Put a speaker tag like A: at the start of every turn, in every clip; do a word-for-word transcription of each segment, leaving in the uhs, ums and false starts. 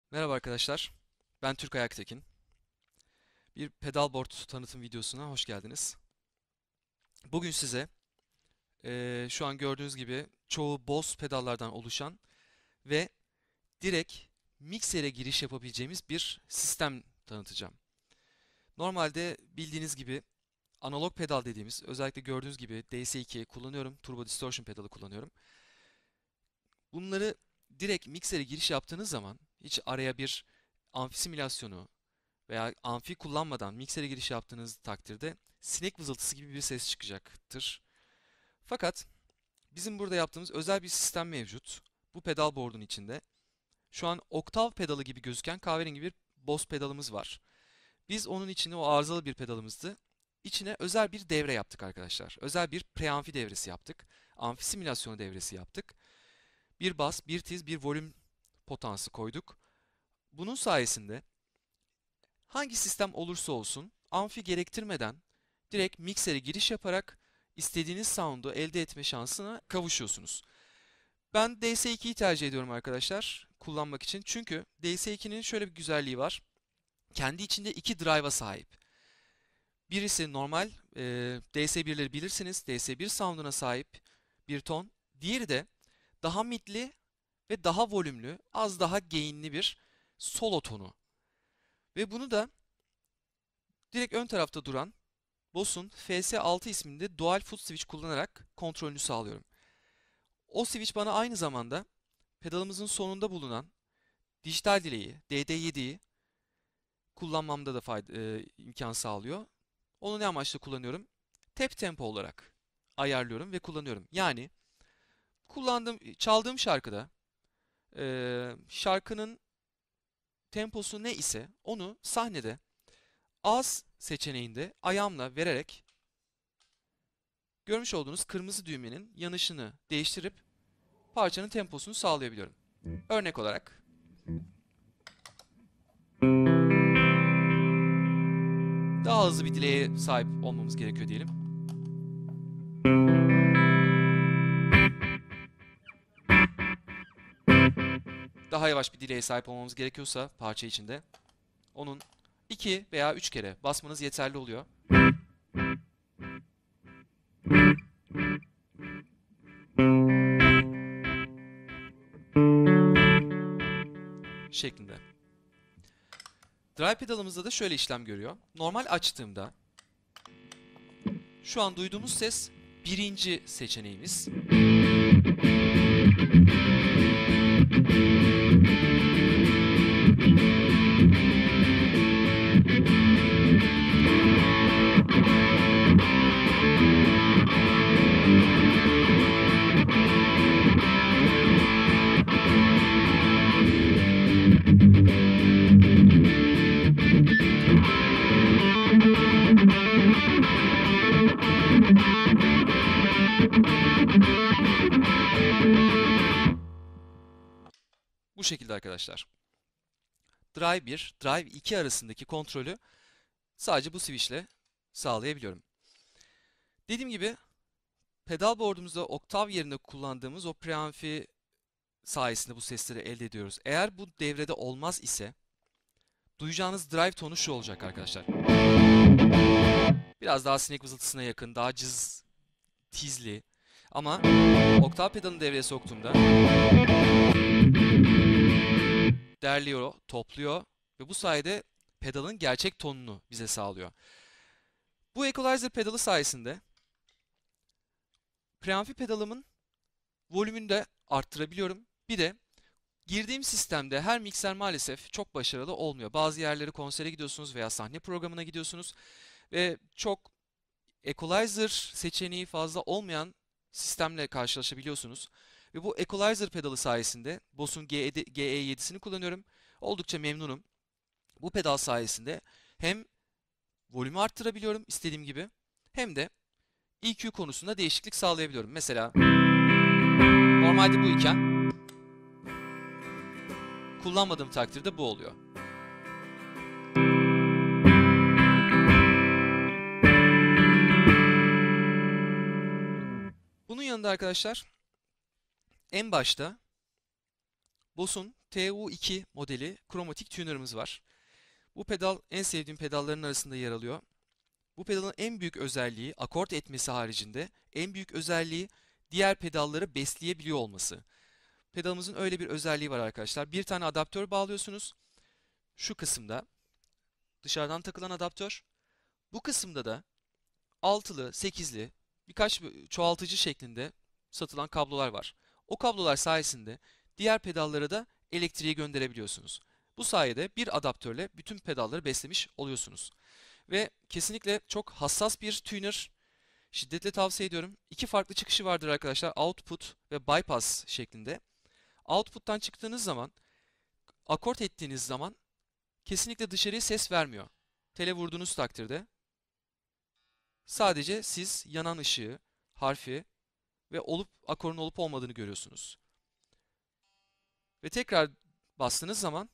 A: Merhaba arkadaşlar, ben Türkay Aktekin. Bir pedalboard tanıtım videosuna hoş geldiniz. Bugün size eee, şu an gördüğünüz gibi çoğu Boss pedallardan oluşan ve direkt miksere giriş yapabileceğimiz bir sistem tanıtacağım. Normalde bildiğiniz gibi analog pedal dediğimiz, özellikle gördüğünüz gibi D S iki kullanıyorum, Turbo Distortion pedalı kullanıyorum. Bunları direkt miksere giriş yaptığınız zaman hiç araya bir amfi simülasyonu veya amfi kullanmadan miksere giriş yaptığınız takdirde sinek vızıltısı gibi bir ses çıkacaktır. Fakat bizim burada yaptığımız özel bir sistem mevcut. Bu pedal board'un içinde. Şu an oktav pedalı gibi gözüken kahverengi bir Boss pedalımız var. Biz onun içine o arızalı bir pedalımızdı. İçine özel bir devre yaptık arkadaşlar. Özel bir preamfi devresi yaptık. Amfi simülasyonu devresi yaptık. Bir bas, bir tiz, bir volüm potansı koyduk. Bunun sayesinde hangi sistem olursa olsun amfi gerektirmeden direkt miksere giriş yaparak istediğiniz sound'u elde etme şansına kavuşuyorsunuz. Ben D S ikiyi tercih ediyorum arkadaşlar kullanmak için. Çünkü D S ikinin şöyle bir güzelliği var. Kendi içinde iki drive'a sahip. Birisi normal e, D S birleri bilirsiniz. D S bir sound'una sahip bir ton. Diğeri de daha midli ve daha volümlü, az daha gain'li bir solo tonu. Ve bunu da direkt ön tarafta duran Boss'un F S altı isminde Dual Foot Switch kullanarak kontrolünü sağlıyorum. O switch bana aynı zamanda pedalımızın sonunda bulunan dijital dileği D D yediyi kullanmamda da fayda, e, imkan sağlıyor. Onu ne amaçla kullanıyorum? Tap tempo olarak ayarlıyorum ve kullanıyorum. Yani kullandığım, çaldığım şarkıda e, şarkının temposu ne ise onu sahnede az seçeneğinde ayağımla vererek görmüş olduğunuz kırmızı düğmenin yanışını değiştirip parçanın temposunu sağlayabiliyorum. Örnek olarak daha hızlı bir dileğe sahip olmamız gerekiyor diyelim. Daha yavaş bir dileğe sahip olmamız gerekiyorsa parça içinde onun iki veya üç kere basmanız yeterli oluyor şeklinde. Drive pedalımızda da şöyle işlem görüyor. Normal açtığımda şu an duyduğumuz ses birinci seçeneğimiz. Bu şekilde arkadaşlar. Drive bir, Drive iki arasındaki kontrolü sadece bu switch ile sağlayabiliyorum. Dediğim gibi pedal board'umuzda oktav yerine kullandığımız o preamfi sayesinde bu sesleri elde ediyoruz. Eğer bu devrede olmaz ise duyacağınız drive tonu şu olacak arkadaşlar. Biraz daha sinek vızıltısına yakın, daha cız, tizli. Ama oktav pedalını devreye soktuğumda derliyor, topluyor ve bu sayede pedalın gerçek tonunu bize sağlıyor. Bu equalizer pedalı sayesinde preamfi pedalımın volümünü de arttırabiliyorum. Bir de girdiğim sistemde her mikser maalesef çok başarılı olmuyor. Bazı yerlere konsere gidiyorsunuz veya sahne programına gidiyorsunuz ve çok equalizer seçeneği fazla olmayan sistemle karşılaşabiliyorsunuz. Ve bu equalizer pedalı sayesinde Boss'un G E yedisini kullanıyorum. Oldukça memnunum. Bu pedal sayesinde hem volümü arttırabiliyorum istediğim gibi hem de E Q konusunda değişiklik sağlayabiliyorum. Mesela normalde bu iken kullanmadığım takdirde bu oluyor. Bunun yanında arkadaşlar en başta Boss'un T U iki modeli kromatik tuner'ımız var. Bu pedal en sevdiğim pedalların arasında yer alıyor. Bu pedalın en büyük özelliği, akort etmesi haricinde en büyük özelliği diğer pedalları besleyebiliyor olması. Pedalımızın öyle bir özelliği var arkadaşlar. Bir tane adaptör bağlıyorsunuz. Şu kısımda dışarıdan takılan adaptör. Bu kısımda da altılı, sekizli birkaç çoğaltıcı şeklinde satılan kablolar var. O kablolar sayesinde diğer pedallara da elektriği gönderebiliyorsunuz. Bu sayede bir adaptörle bütün pedalları beslemiş oluyorsunuz. Ve kesinlikle çok hassas bir tuner. Şiddetle tavsiye ediyorum. İki farklı çıkışı vardır arkadaşlar. Output ve bypass şeklinde. Output'tan çıktığınız zaman, akort ettiğiniz zaman kesinlikle dışarıya ses vermiyor. Tele vurduğunuz takdirde sadece siz yanan ışığı, harfi ve olup akorun olup olmadığını görüyorsunuz. Ve tekrar bastığınız zaman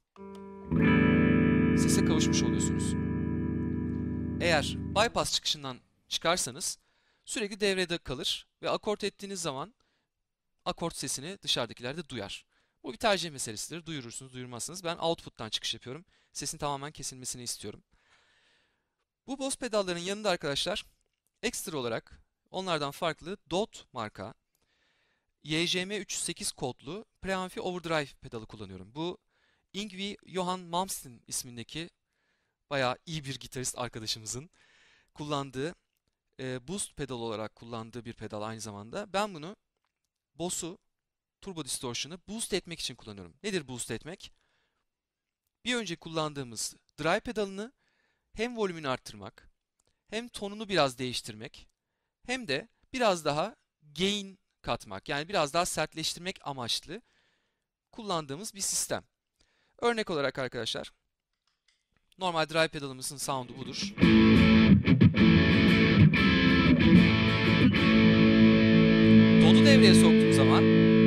A: sese kavuşmuş oluyorsunuz. Eğer bypass çıkışından çıkarsanız sürekli devrede kalır ve akort ettiğiniz zaman akort sesini dışarıdakiler de duyar. Bu bir tercih meselesidir. Duyurursunuz, duyurmazsınız. Ben output'tan çıkış yapıyorum. Sesin tamamen kesilmesini istiyorum. Bu Boss pedalların yanında arkadaşlar ekstra olarak onlardan farklı D O T marka Y J M üç yüz sekiz kodlu Preamfi Overdrive pedalı kullanıyorum. Bu Yngwie Johan Malmsteen ismindeki bayağı iyi bir gitarist arkadaşımızın kullandığı e, boost pedal olarak kullandığı bir pedal aynı zamanda. Ben bunu Boss'u Turbo Distortion'ı boost etmek için kullanıyorum. Nedir boost etmek? Bir önce kullandığımız drive pedalını hem volümünü arttırmak, hem tonunu biraz değiştirmek, hem de biraz daha gain katmak, yani biraz daha sertleştirmek amaçlı kullandığımız bir sistem. Örnek olarak arkadaşlar, normal drive pedalımızın sound'u budur. Dod'u devreye soktuğum zaman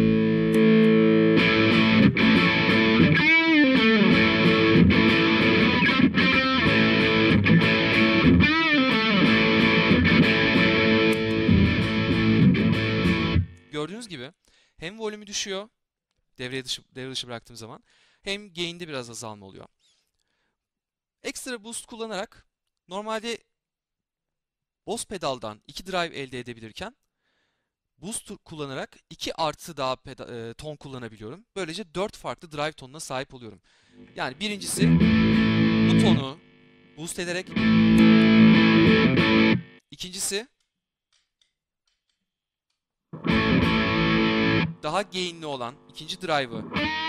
A: gördüğünüz gibi hem volümü düşüyor devreye dışı, devre dışı bıraktığım zaman, hem gain'de biraz azalma oluyor. Ekstra boost kullanarak normalde Boss pedaldan iki drive elde edebilirken boost kullanarak iki artı daha peda, e, ton kullanabiliyorum. Böylece dört farklı drive tonuna sahip oluyorum. Yani birincisi bu tonu boost ederek, ikincisi daha gain'li olan ikinci drive'ı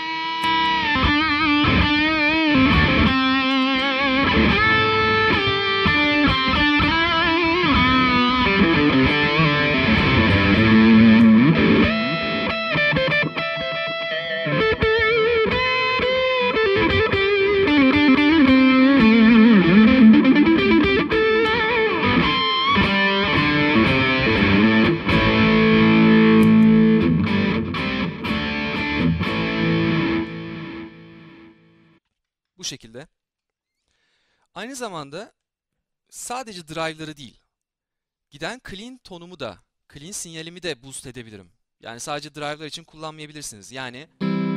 A: bu şekilde. Aynı zamanda sadece drive'ları değil, giden clean tonumu da, clean sinyalimi de boost edebilirim. Yani sadece drive'lar için kullanmayabilirsiniz. Yani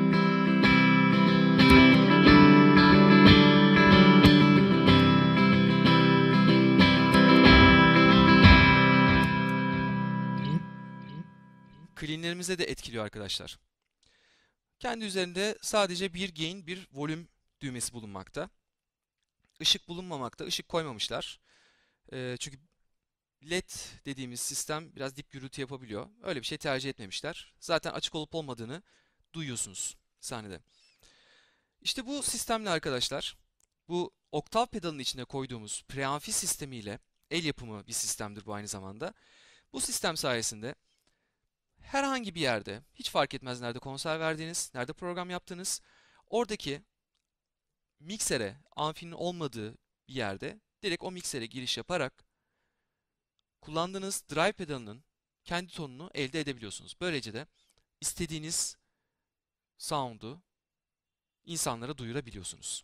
A: clean'lerimize de etkiliyor arkadaşlar. Kendi üzerinde sadece bir gain, bir volüm düğmesi bulunmakta. Işık bulunmamakta. Işık koymamışlar. E, çünkü L E D dediğimiz sistem biraz dip gürültü yapabiliyor. Öyle bir şey tercih etmemişler. Zaten açık olup olmadığını duyuyorsunuz sahnede. İşte bu sistemle arkadaşlar, bu oktav pedalının içine koyduğumuz preamfi sistemiyle, el yapımı bir sistemdir bu aynı zamanda. Bu sistem sayesinde herhangi bir yerde, hiç fark etmez nerede konser verdiğiniz, nerede program yaptığınız, oradaki miksere, amfinin olmadığı bir yerde direkt o miksere giriş yaparak kullandığınız drive pedalının kendi tonunu elde edebiliyorsunuz. Böylece de istediğiniz sound'u insanlara duyurabiliyorsunuz.